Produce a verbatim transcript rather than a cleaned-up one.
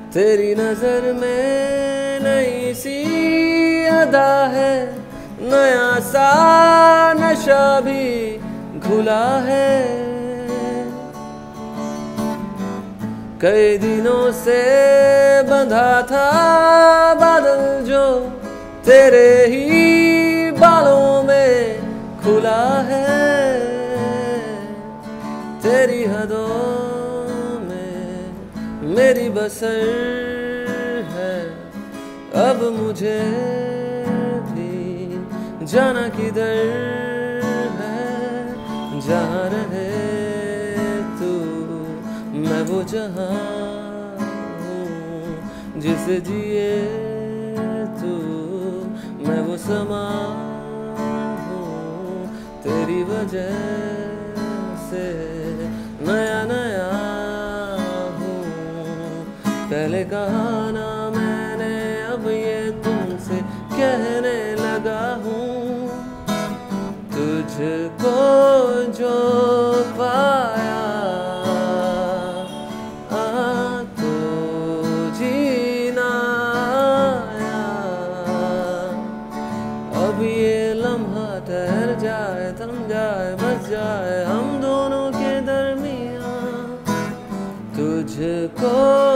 तेरी नजर में नई सी अदा है, नया सा नशा भी घुला है। कई दिनों से बंधा था बादल जो तेरे ही बालों में खुला है। तेरी हदों में मेरी बसर है, अब मुझे भी जाना किधर है। जहाँ रहे तू मैं वो जहाँ हूँ, जिसे जिए तू मैं वो समा हूँ। तेरी वजह से नया नया हूँ, पहले कहा ना मैंने अब ये तुमसे कहने लगा हूँ। तुझको जो पाया आ तो जीना आया। अब ये लम्हा ठहर जाए, थम जाए, बस जाए हम दोनों के दरमियाँ। तुझको